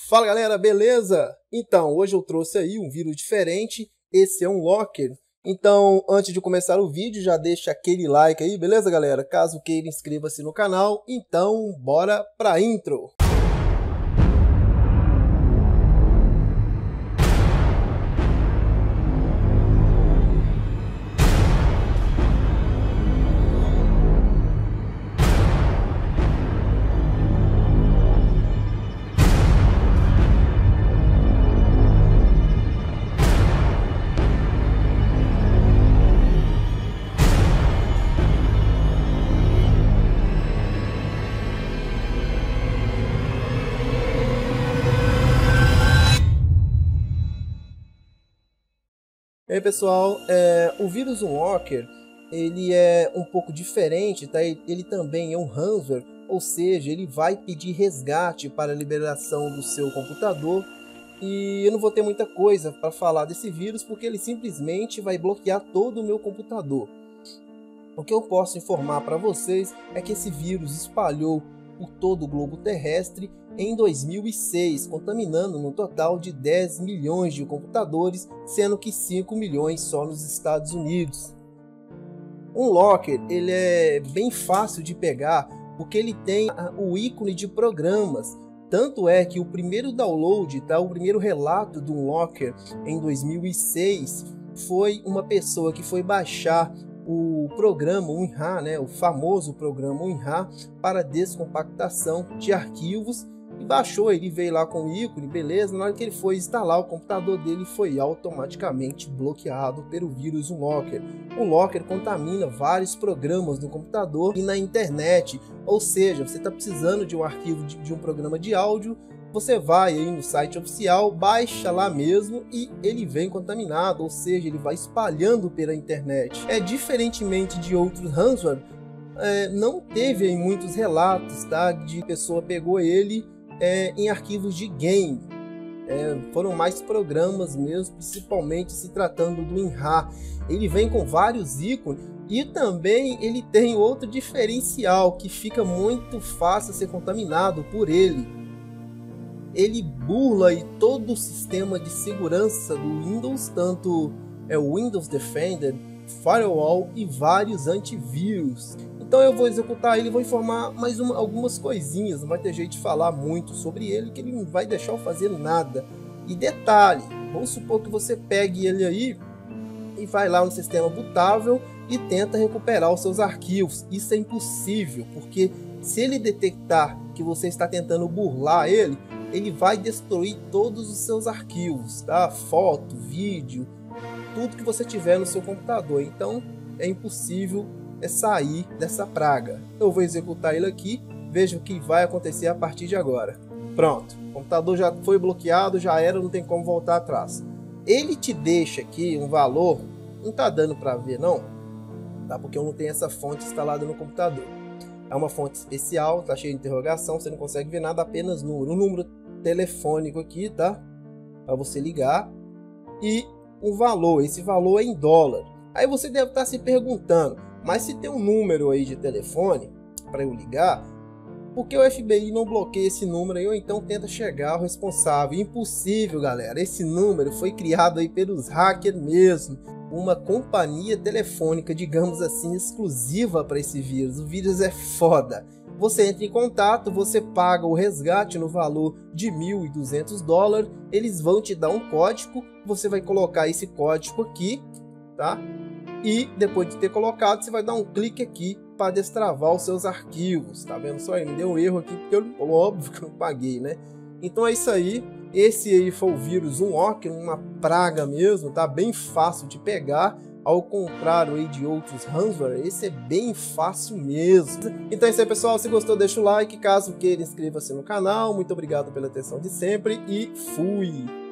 Fala galera, beleza? Então, hoje eu trouxe aí um vírus diferente, esse é um Locker. Então, antes de começar o vídeo, já deixa aquele like aí, beleza galera? Caso queira, inscreva-se no canal. Então, bora pra intro! E aí pessoal, o vírus Unlocker, ele é um pouco diferente, tá? Ele também é um ransomware, ou seja, ele vai pedir resgate para a liberação do seu computador. E eu não vou ter muita coisa para falar desse vírus, porque ele simplesmente vai bloquear todo o meu computador. O que eu posso informar para vocês é que esse vírus espalhou por todo o globo terrestre em 2006, contaminando no total de 10 milhões de computadores, sendo que 5 milhões só nos Estados Unidos. Um Locker, ele é bem fácil de pegar, porque ele tem o ícone de programas. Tanto é que o primeiro download, tá, o primeiro relato do Locker em 2006, foi uma pessoa que foi baixar o programa WinRAR, né, o famoso programa WinRAR para descompactação de arquivos, e baixou. Ele veio lá com o ícone, beleza. Na hora que ele foi instalar, o computador dele foi automaticamente bloqueado pelo vírus Unlocker. O Locker contamina vários programas no computador e na internet, ou seja, você está precisando de um arquivo de um programa de áudio, você vai aí no site oficial, baixa lá mesmo e ele vem contaminado, ou seja, ele vai espalhando pela internet. Diferentemente de outros ransomware, não teve aí muitos relatos, tá, de pessoa pegou ele em arquivos de game. Foram mais programas mesmo, principalmente se tratando do WinRAR. Ele vem com vários ícones e também ele tem outro diferencial que fica muito fácil ser contaminado por ele. Ele burla aí todo o sistema de segurança do Windows, tanto o Windows Defender, Firewall e vários antivírus. Então eu vou executar ele, vou informar mais algumas coisinhas, não vai ter jeito de falar muito sobre ele, que ele não vai deixar eu fazer nada. E detalhe, vamos supor que você pegue ele aí e vai lá no sistema bootável e tenta recuperar os seus arquivos. Isso é impossível, porque se ele detectar que você está tentando burlar ele, ele vai destruir todos os seus arquivos, tá? Foto, vídeo, tudo que você tiver no seu computador. Então é impossível sair dessa praga. Eu vou executar ele aqui, veja o que vai acontecer a partir de agora. Pronto, o computador já foi bloqueado, já era, não tem como voltar atrás. Ele te deixa aqui um valor, não tá dando para ver não, tá? Porque eu não tenho essa fonte instalada no computador. É uma fonte especial, tá cheio de interrogação, você não consegue ver nada, apenas número. Um número telefônico aqui, tá? Para você ligar. E o valor, esse valor é em dólar. Aí você deve estar se perguntando, mas se tem um número aí de telefone para eu ligar, por que o FBI não bloqueia esse número aí, ou então tenta chegar ao responsável? Impossível, galera. Esse número foi criado aí pelos hackers mesmo. Uma companhia telefônica, digamos assim, exclusiva para esse vírus. O vírus é foda. Você entra em contato, você paga o resgate no valor de 1.200 dólares. Eles vão te dar um código, você vai colocar esse código aqui, tá? E depois de ter colocado, você vai dar um clique aqui para destravar os seus arquivos. Tá vendo só? Me deu um erro aqui, porque óbvio que eu paguei, né? Então é isso aí. Esse aí foi o vírus Unlocker, uma praga mesmo, tá? Bem fácil de pegar. Ao contrário aí de outros ransomware, esse é bem fácil mesmo. Então é isso aí, pessoal. Se gostou, deixa o like. Caso queira, inscreva-se no canal. Muito obrigado pela atenção de sempre e fui!